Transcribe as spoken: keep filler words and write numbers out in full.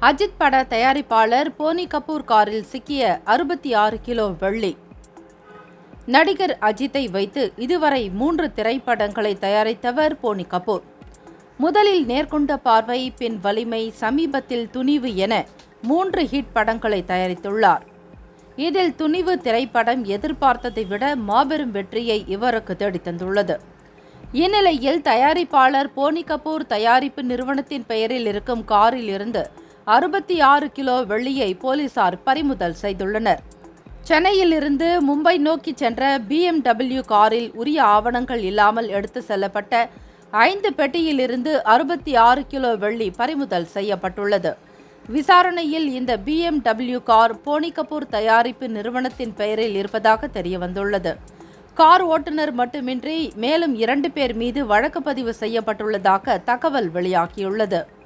அஜித் பட தயாரிப்பாளர் போனி கபூர் காரில் சிக்கிய அறுபத்தி ஆறு கிலோ வெள்ளி. நடிகர் அஜித்தை வைத்து இதுவரை மூன்று திரைப்படங்களை தயாரித்தவர் போனி கபூர். முதலில் நேர்கொண்ட பார்வை, பின் வலிமை, சமீபத்தில் துணிவு என மூன்று ஹிட் படங்களை தயாரித்துள்ளார். இதில் துணிவு திரைப்படம் எதிர்பார்த்ததை விட மாபெரும் வெற்றியை இவருக்கு தேடித்தந்துள்ளது. இந்நிலையில் தயாரிப்பாளர் போனி கபூர் தயாரிப்பு நிறுவனத்தின் பெயரில் இருக்கும் காரில் இருந்து அறுபத்தி ஆறு கிலோ வெள்ளியை போலீசார் பறிமுதல் செய்துள்ளனர். சென்னையிலிருந்து மும்பை நோக்கி சென்ற பி எம் டபிள்யூ காரில் உரிய ஆவணங்கள் இல்லாமல் எடுத்து செல்லப்பட்ட ஐந்து பெட்டியிலிருந்து அறுபத்தி ஆறு கிலோ வெள்ளி பறிமுதல் செய்யப்பட்டுள்ளது. விசாரணையில் இந்த B M W car Boney Kapoor தயாரிப்பு நிறுவனத்தின் பெயரில் இருப்பதாக தெரியவந்துள்ளது. கார் ஓட்டுநர் மட்டுமின்றி மேலும் இரண்டு பேர் மீது வழக்கு பதிவு செய்யப்பட்டுள்ளதாக தகவல் வெளியாகியுள்ளது.